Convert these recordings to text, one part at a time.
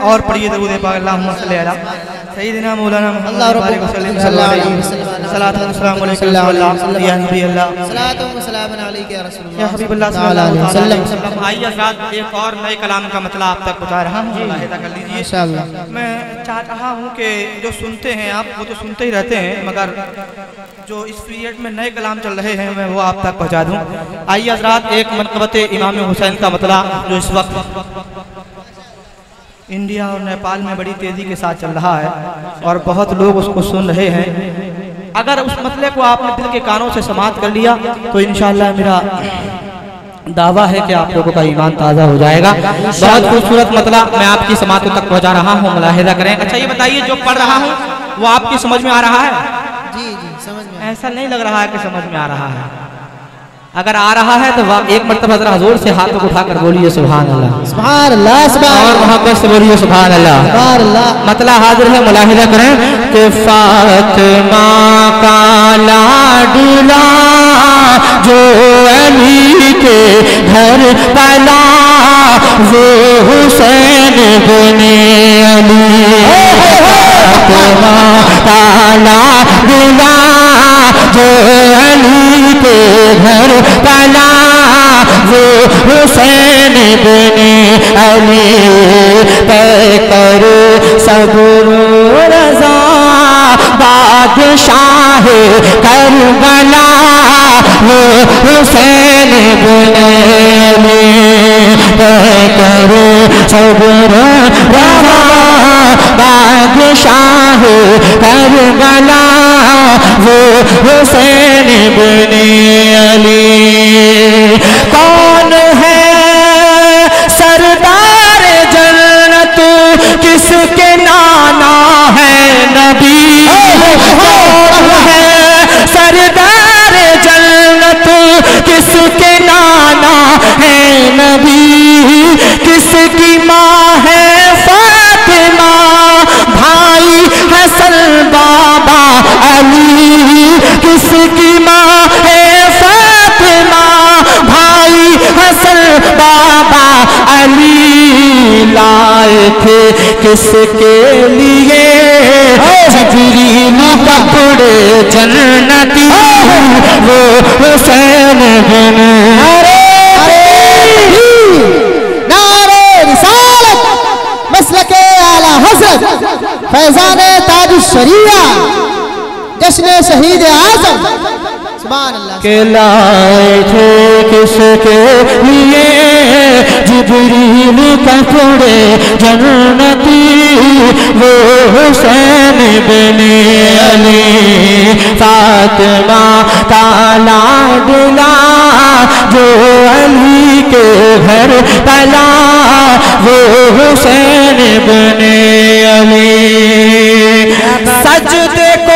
اور پڑھیے درود پاک اللہم صلی علی سیدنا مولانا محمد بارک وسلم صلی اللہ علیہ وسلم صلاۃ و سلام علیکم یا نبی اللہ صلاۃ و سلام علیک یا رسول اللہ یا حبیب اللہ صلی اللہ علیہ وسلم. آئیے حضرات ایک اور نئے کلام کا مطلب آپ تک پہنچا رہا ہوں, ملاحظہ کر لیجئے. انشاءاللہ میں چاہ رہا ہوں کہ جو سنتے ہیں آپ وہ تو سنتے ہی رہتے ہیں, مگر جو اس پیریڈ میں نئے کلام چل رہے ہیں میں وہ آپ تک پہنچا دوں. آئیے حضرات ایک منقبت امام حسین کا مطلب جو اس وقت انڈیا اور نیپال میں بڑی تیزی کے ساتھ چل رہا ہے اور بہت لوگ اس کو سن رہے ہیں. اگر اس مسئلے کو آپ نے دل کے کانوں سے سماعت کر لیا تو انشاءاللہ میرا دعویٰ ہے کہ آپ لوگوں کا ایمان تازہ ہو جائے گا. بہت خوبصورت مطلب میں آپ کی سماعتوں تک پہنچا رہا ہوں, ملاحظہ کریں. اچھا یہ بتائیے جو پڑھ رہا ہوں وہ آپ کی سمجھ میں آ رہا ہے؟ جی جی سمجھ میں ایسا نہیں لگ رہا ہے کہ سمجھ میں آ رہا ہے. اگر آ رہا ہے تو ایک مرتبہ ذرا حضور سے ہاتھ اٹھا کر بولیے سبحان اللہ, سبحان اللہ, اور محبت سے بولیے سبحان اللہ. مطلب حاضر ہے, ملاحظہ کریں کہ فاطمہ کا لاڈلا جو علی کے گھر پلا وہ حسین بن علی. فاطمہ کا لاڈلا جو علی کے گھر پلا وہ حسین بن علی. پہ کرو صبر و رضا بادشاہ کربلا وہ حسین بن علی. پہ کرو صبر و رضا بادشاہ کربلا وہ حسین بن علی. کون ہے سردار جنت کس کے نانا ہے نبی. کون ہے سردار جنت کس کے نانا ہے نبی. کس کی ماں ہے فاطمہ بھائی حسن بابا علی. کس کی ماں ہے فاطمہ بھائی حسن بابا علی. لائے تھے کس کے لیے جبریل کپڑے جنتی وہ حسین بن نعرہ رسالت مسلک اعلی حضرت فیضان تاج الشریعہ جشن شہید اعظم سبحان اللہ. کہ لائے تھے کس کے لیے جبریل کپڑے جنتی وہ حسین بن علی. فاطمہ کا لاڈلا جو علی کے گھر پلا وہ حسین بن علی. سجدے کو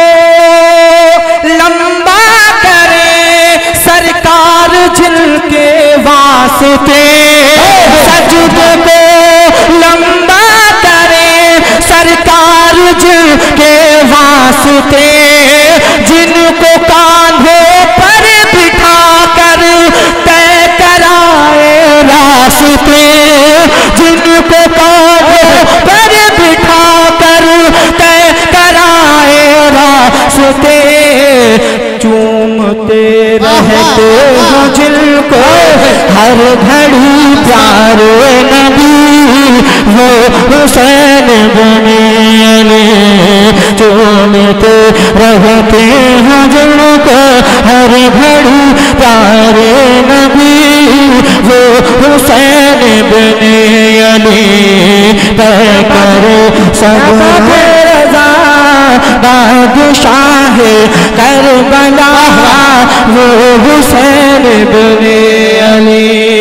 لمبا کرے سرکار جن کے واسطے. سجدے کو لمبا کرے سرکار جن کے واسطے. جن کو کاندھوں پر بٹھا کر طے کرائے راستے. جن کو کاندھوں پر بٹھا کر طے کرائے راستے. چومتے رہتے ہو جن کو ہر گھڑی پیارے نبی وہ حسین بن علی. چومتے رہتے ہیں جن کو ہر گھڑی پیارے نبی وہ حسین بن علی. پہ کرو صبر رضا بادشاہ کربلا وہ حسین بن علی.